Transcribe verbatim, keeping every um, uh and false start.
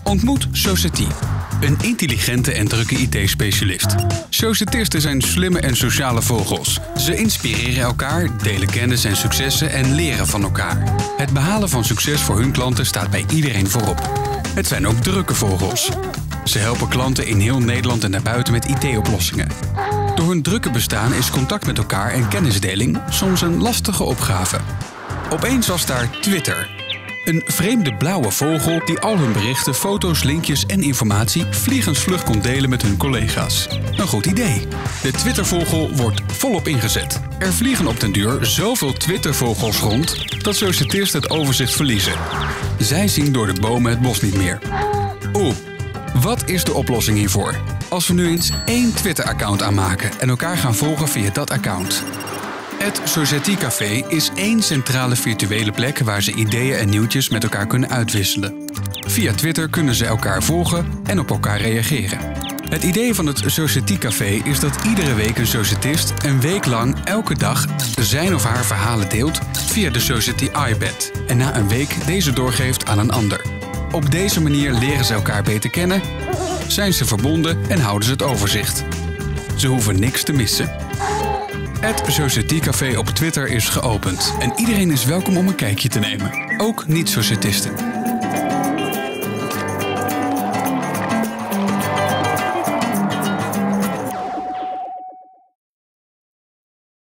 Ontmoet Society, een intelligente en drukke I T-specialist. Societisten zijn slimme en sociale vogels. Ze inspireren elkaar, delen kennis en successen en leren van elkaar. Het behalen van succes voor hun klanten staat bij iedereen voorop. Het zijn ook drukke vogels. Ze helpen klanten in heel Nederland en daarbuiten met I T-oplossingen. Door hun drukke bestaan is contact met elkaar en kennisdeling soms een lastige opgave. Opeens was daar Twitter. Een vreemde blauwe vogel die al hun berichten, foto's, linkjes en informatie vliegensvlug kon delen met hun collega's. Een goed idee. De Twittervogel wordt volop ingezet. Er vliegen op den duur zoveel Twittervogels rond dat societisten het overzicht verliezen. Zij zien door de bomen het bos niet meer. Oeh, wat is de oplossing hiervoor? Als we nu eens één Twitter-account aanmaken en elkaar gaan volgen via dat account. Het Society Café is één centrale virtuele plek waar ze ideeën en nieuwtjes met elkaar kunnen uitwisselen. Via Twitter kunnen ze elkaar volgen en op elkaar reageren. Het idee van het Society Café is dat iedere week een societist een week lang elke dag zijn of haar verhalen deelt via de Society iPad en na een week deze doorgeeft aan een ander. Op deze manier leren ze elkaar beter kennen, zijn ze verbonden en houden ze het overzicht. Ze hoeven niks te missen. Het Society Café op Twitter is geopend en iedereen is welkom om een kijkje te nemen. Ook niet-societisten.